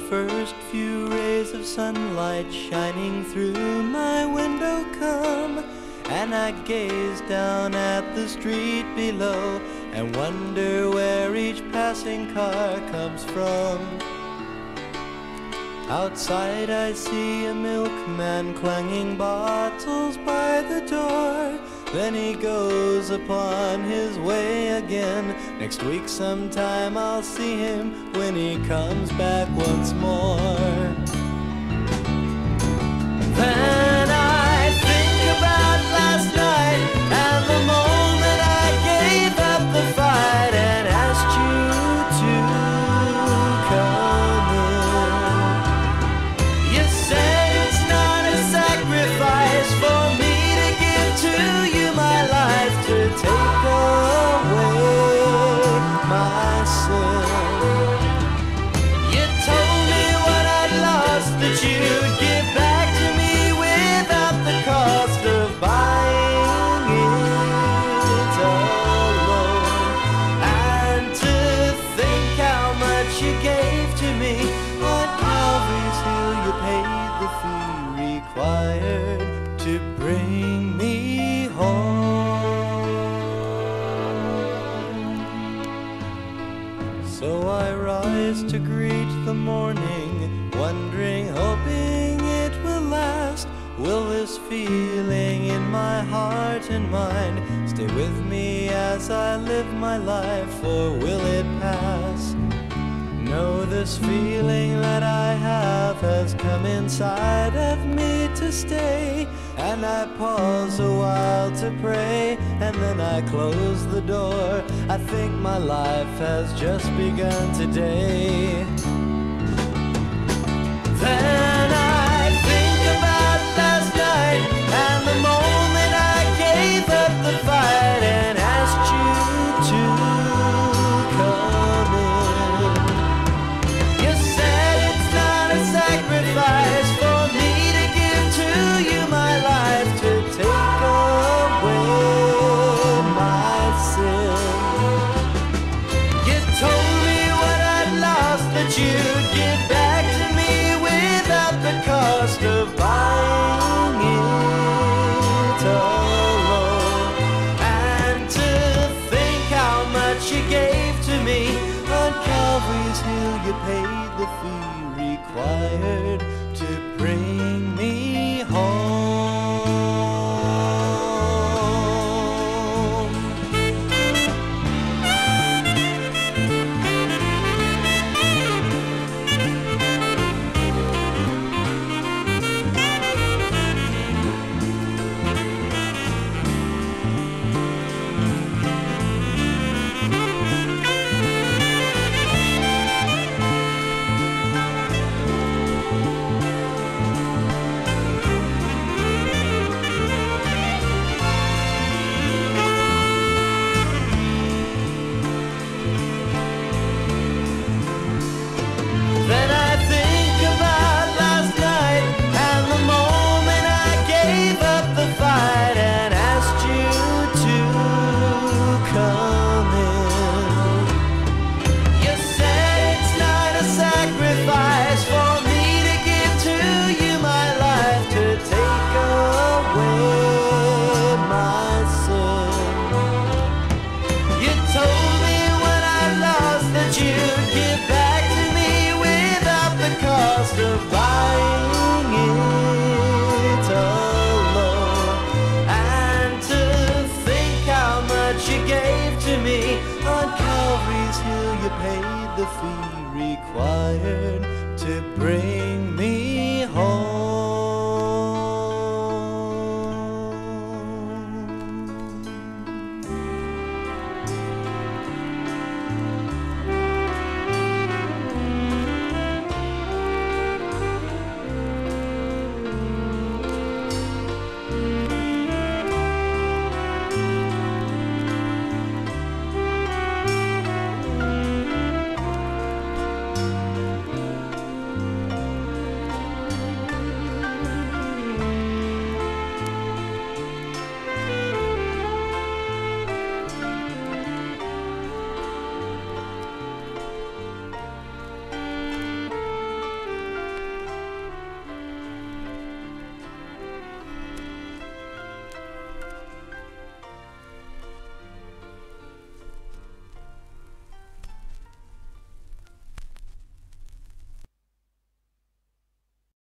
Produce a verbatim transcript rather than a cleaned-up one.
first few rays of sunlight shining through my window come, and I gaze down at the street below and wonder where each passing car comes from. Outside I see a milkman clanging bottles by the door. Then he goes upon his way again. Next week sometime I'll see him when he comes back once more. Then I think about last night and the moment I gave up the fight and asked you to come in. You said it's not a sacrifice for me to give to you my life, to take away my sin. You told me what I'd lost, that you'd give back to me without the cost of buying it alone. And to think how much you gave to me on Calvary's Hill, you paid the fee required to bring me home. So I rise to greet the morning, wondering, hoping it will last. Will this feeling in my heart and mind stay with me as I live my life, or will it pass? No, this feeling that I have has come inside of me to stay. And I pause a while to pray, and then I close the door. I think my life has just begun today. Then I think about last night and the moment I gave up the fight and asked you to come in. You said it's not a sacrifice for me to give to you my life, to take away my sin. You told me what I'd lost, that you'd give back to me without the cost of buying it alone. And to think how much you gave to me on Calvary's Hill, you paid the fee required to bring me home. The fee required to bring me